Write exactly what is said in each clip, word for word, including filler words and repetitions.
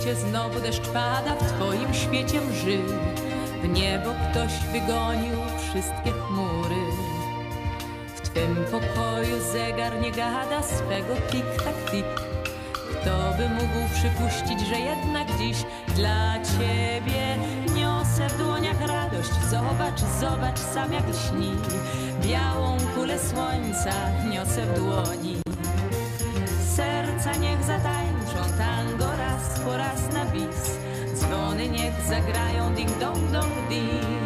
świecie znowu deszcz pada, w twoim świecie mży. W niebo ktoś wygonił wszystkie chmury. W twym pokoju zegar nie gada swego tik-tak tik. Kto by mógł przypuścić, że jednak dziś dla ciebie niosę w dłoniach radość. Zobacz, zobacz, sam jak śni. Białą kulę słońca niosę w dłoni. Serca niech zatańczą tango raz po raz na bis. Dzwony niech zagrają ding dong dong ding.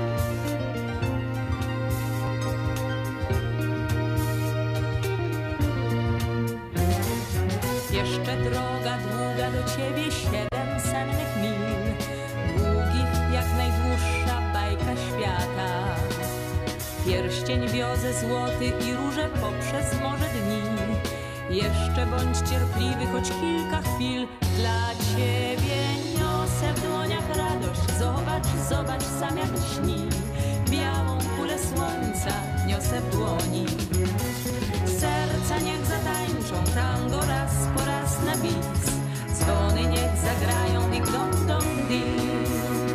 Jeszcze droga długa do ciebie, siedem sennych mil, długich jak najdłuższa bajka świata. Pierścień wiozę złoty i róże poprzez morze dni. Jeszcze bądź cierpliwy, choć kilka chwil. Dla ciebie niosę w dłoniach radość. Zobacz, zobacz, sam jak śni. Białą kulę słońca niosę w dłoni. Serca niech zatańczą tango raz po raz na bis. Dzwony niech zagrają ding dong dong ding.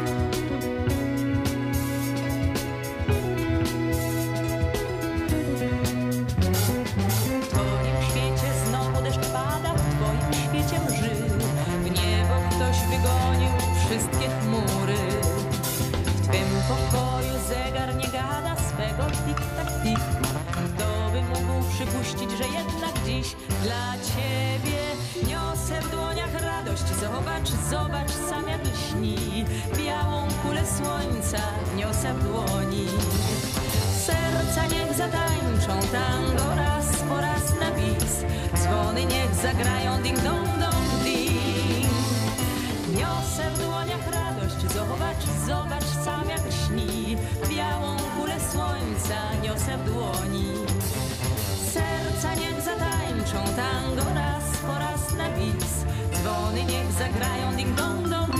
W twoim świecie znowu deszcz pada, w twoim świecie mży. W niebo ktoś wygonił wszystkie chmury. W twym pokoju zegar nie gada swego tik-tak tik. Kto by mógł przypuścić, że jednak dziś dla ciebie niosę w dłoniach radość. Zobacz, zobacz, sam jak śni. Białą kulę słońca niosę w dłoni. Serca niech zatańczą tango raz po raz na bis. Dzwony niech zagrają ding dong dong ding. Niosę w dłoniach radość. Zobacz, zobacz, sam jak śni. Białą kulę słońca niosę w dłoni. Serca niech zatańczą tango raz po raz na bis. Dzwony niech zagrają ding dong dong